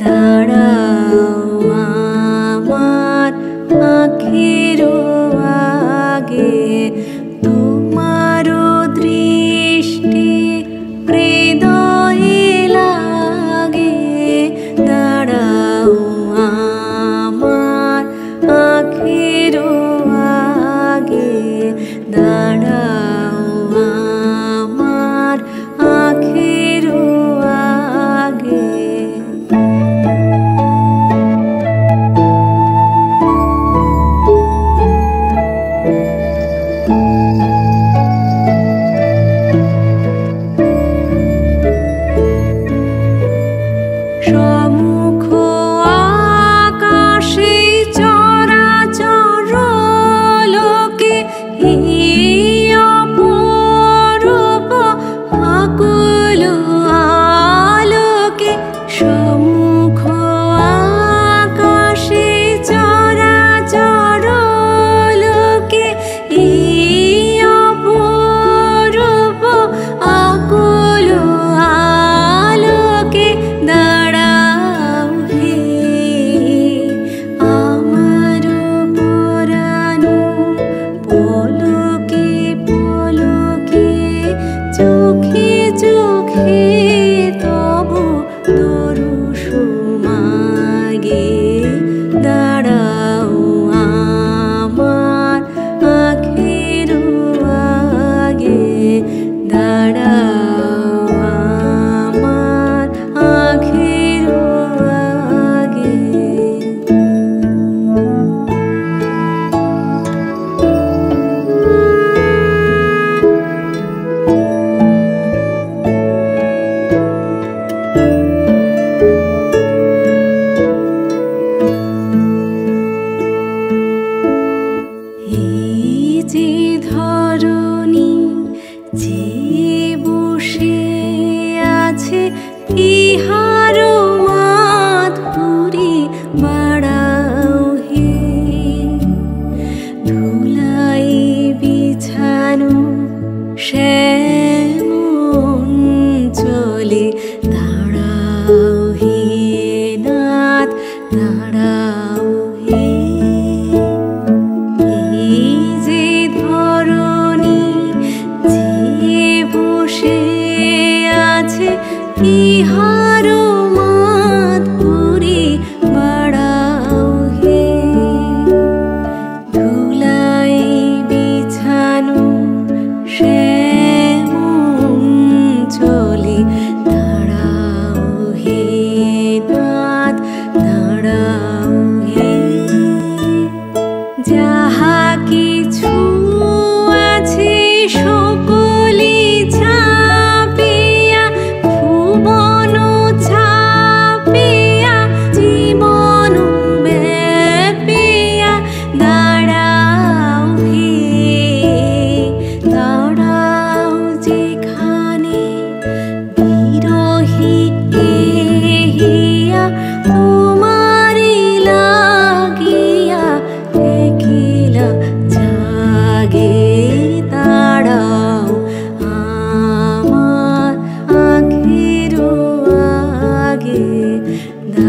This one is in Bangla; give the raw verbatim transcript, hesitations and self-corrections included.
দাঁড়াও আমার আঁখেরও আগে, তোমারও দৃষ্টি হৃদয়ে লাগে। দাঁড়াও আমার আঁখেরও আগে, দাঁড়াও আমার আঁখেরও আগে। সমুখ আকাশে চরাচর লোকে অপরূপ আকুল আলোকে। সমুখ আকাশে চরাচর লোকে অপরূপ আকুল আলোকে। দাঁড়াও হে আমার পরানো, পলকে পলকে চোখে চোখে তবু দরুস মাগে। দাঁড়াও আমার আঁখেরও আগে, দাঁড়াও আমার আঁখেরও আগে। এই যে ধরণী যে বসে আছে, ইহার মাধুরী বাড়াও হে। ধুলাই বিছানো শ্যামঞ্চলে, দাঁড়াও হে নাথ, দাঁড়াও হে। এই যে ধরণী যে বসে আছে, ইহার মাধুরী বাড়াও হে। ধুলাই বিছানো শ্যামঞ্চলে, দাঁড়াও হে নাথ, দাঁড়াও হে। যাহা কিছু আছে সকলি ছাপিয়া, ভুবন ছাপিয়া, জীবন ব্যাপিয়া। দাঁড়াও হে, দাঁড়াও যেখানে বিরহী এহিয়া, তোমারি লাগিয়া একিলা জাগে। দাঁড়াও আমার আঁখেরও আগে,